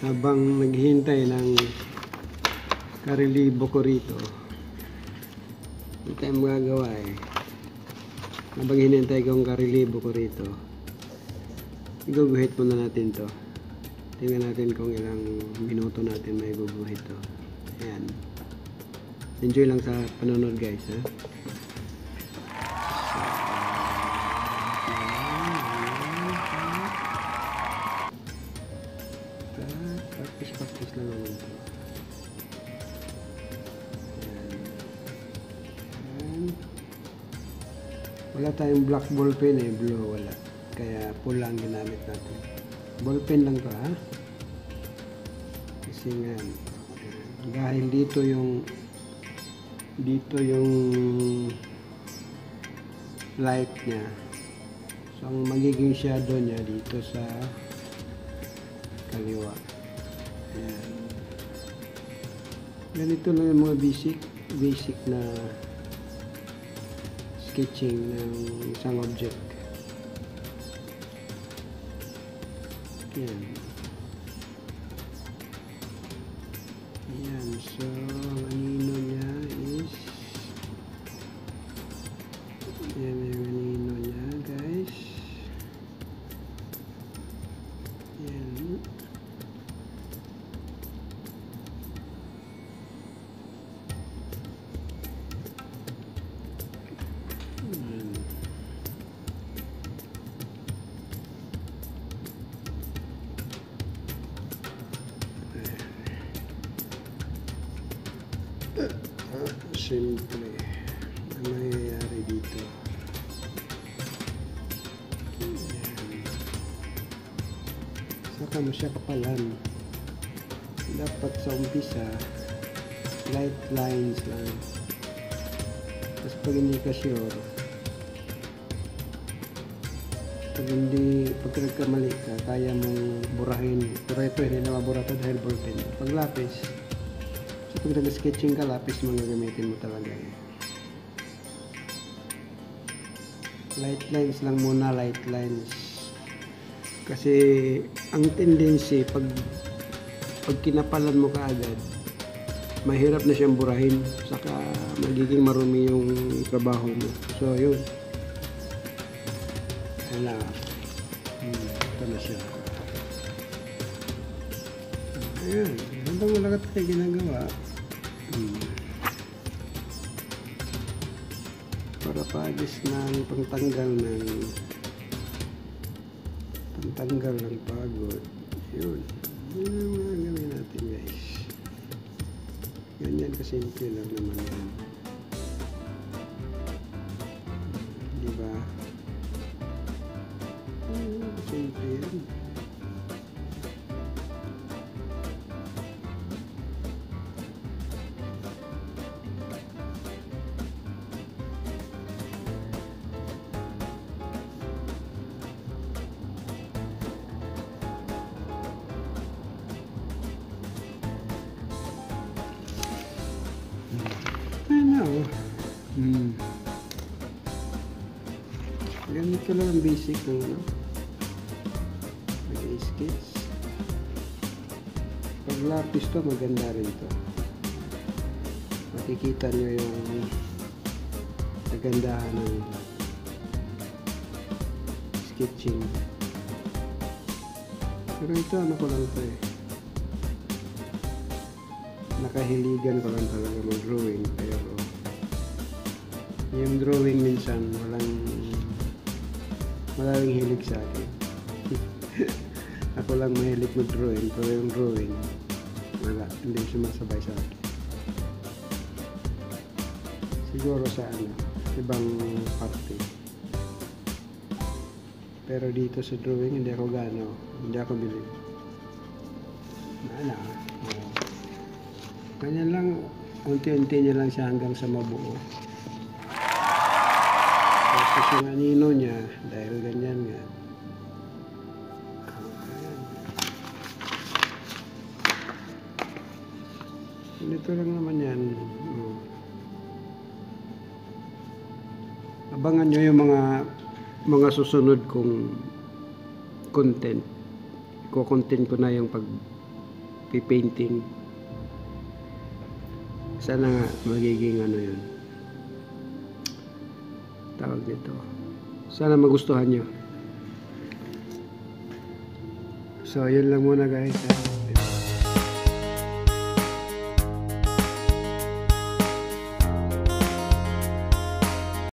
habang naghihintay ng karelibo ko rito, hindi tayo magagawa eh. Habang hinintay kong karelibo ko rito, iguguhit muna natin to. Tingnan natin kung ilang minuto natin may guguhit to. Ayan, enjoy lang sa panonood guys, ha. Practice lang naman ito. Wala tayong black ball pen eh, blue wala. Kaya pula ang ginamit natin. Ball pen lang to, ha. Kasi nga, dahil dito yung light niya. So ang magiging shadow niya dito sa kaliwa. Ayan. Ganito lang yung mga basic na sketching ng isang object. Ayan. Ayan. So ang anino niya is ayan yung anino niya guys. Ayan. Simple. Ano nangyayari dito? Saka mo siya kapalan. Dapat sa umpisa light lines lang. Tapos pag hindi ka sure, pag nagkamali ka, kaya mong burahin. Pero ito hindi na mabura ito dahil ballpen. Pag lapis, so pag nag-sketching ka, lapis mo gagamitin mo talaga eh. Light lines lang muna, light lines. Kasi ang tendency, pag kinapalan mo kaagad, mahirap na siyang burahin. Saka magiging marumi yung trabaho mo. So yun. Wala. Ito na siya. Ayan. Habang wala ka tayo ginagawa, para paagis ng pangtanggal ng pagod. Yun. Yun ang mga gawin natin guys. Ganyan kasimple lang naman yan. Diba? Simple yan. Ganito lang ang basic ng mag-sketch. Pag lapis to, maganda rin to. Makikita nyo yung kagandahan ng sketching. Pero ito ano ko lang to eh, nakahiligan ko lang talaga mag-drawing. Pero yung drawing minsan maraming hilig sa akin. Ako lang mahilig mag-drawing, pero yung drawing wala, hindi sumasabay sa akin. Siguro sa ibang parte. Pero dito sa drawing hindi ako bilib. Ganyan lang, unti-unti niya lang siya hanggang sa mabuo. Tapos yung anino niya, dahil ganyan nga. Ganito lang naman yan. Abangan nyo yung mga susunod kong content. Ko-content ko na yung pipainting. Sana nga magiging ano yun, tawag nito, sana magustuhan nyo. So yun lang muna guys.